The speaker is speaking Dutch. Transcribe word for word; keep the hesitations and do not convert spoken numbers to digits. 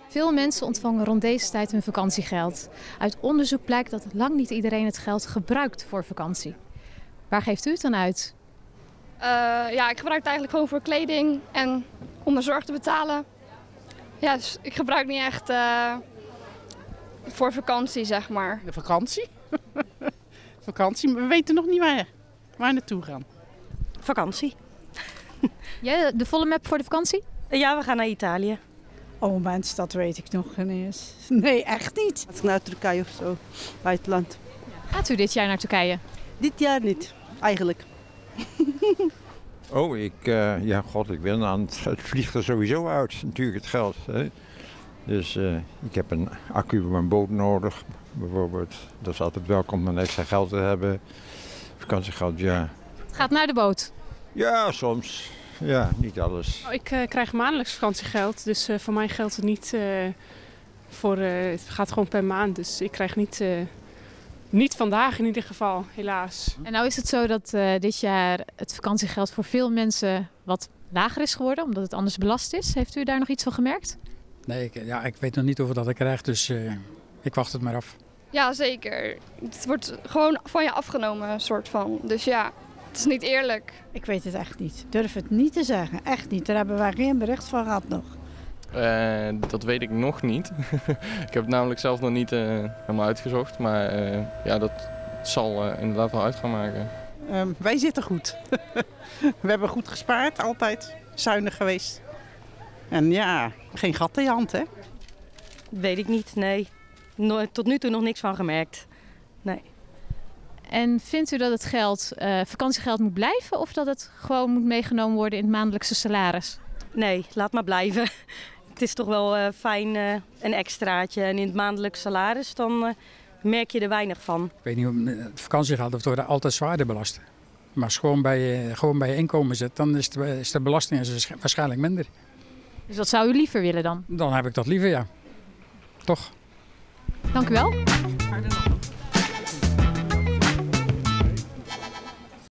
Veel mensen ontvangen rond deze tijd hun vakantiegeld. Uit onderzoek blijkt dat lang niet iedereen het geld gebruikt voor vakantie. Waar geeft u het dan uit? Uh, ja, ik gebruik het eigenlijk gewoon voor kleding en om mijn zorg te betalen. Ja, dus ik gebruik niet echt uh, voor vakantie, zeg maar. De vakantie? Vakantie, we weten nog niet waar, waar naartoe gaan. Vakantie. Jij de volle map voor de vakantie? Ja, we gaan naar Italië. Oh mensen, dat weet ik nog niet eens. Nee, echt niet. Als ik naar Turkije of zo, buitenland. Gaat u dit jaar naar Turkije? Dit jaar niet, eigenlijk. Oh, ik, uh, ja, god, ik ben aan het, het vliegt er sowieso uit, natuurlijk het geld. Hè. Dus uh, ik heb een accu op mijn boot nodig, bijvoorbeeld. Dat is altijd welkom om extra geld te hebben. Vakantiegeld, ja. Het gaat naar de boot? Ja, soms. Ja, niet alles. Oh, ik uh, krijg maandelijks vakantiegeld, dus uh, voor mij geldt het niet uh, voor, uh, het gaat gewoon per maand. Dus ik krijg niet, uh, niet vandaag in ieder geval, helaas. En nou is het zo dat uh, dit jaar het vakantiegeld voor veel mensen wat lager is geworden, omdat het anders belast is. Heeft u daar nog iets van gemerkt? Nee, ik, ja, ik weet nog niet of dat ik krijg, dus uh, ik wacht het maar af. Ja, zeker. Het wordt gewoon van je afgenomen, soort van. Dus ja, het is niet eerlijk. Ik weet het echt niet. Ik durf het niet te zeggen. Echt niet. Daar hebben wij geen bericht van gehad nog. Uh, dat weet ik nog niet. Ik heb het namelijk zelf nog niet uh, helemaal uitgezocht. Maar uh, ja, dat zal uh, inderdaad wel uit gaan maken. Um, wij zitten goed. We hebben goed gespaard, altijd zuinig geweest. En ja, geen gat in je hand, hè? Weet ik niet, nee. No- tot nu toe nog niks van gemerkt. Nee. En vindt u dat het geld, uh, vakantiegeld moet blijven of dat het gewoon moet meegenomen worden in het maandelijkse salaris? Nee, laat maar blijven. Het is toch wel uh, fijn uh, een extraatje. En in het maandelijks salaris dan uh, merk je er weinig van. Ik weet niet, het vakantiegeld dat wordt altijd zwaarder belast. Maar als je gewoon bij, uh, gewoon bij je inkomen zit, dan is de, is de belasting is waarschijnlijk minder. Dus dat zou u liever willen dan? Dan heb ik dat liever, ja. Toch? Dank u wel.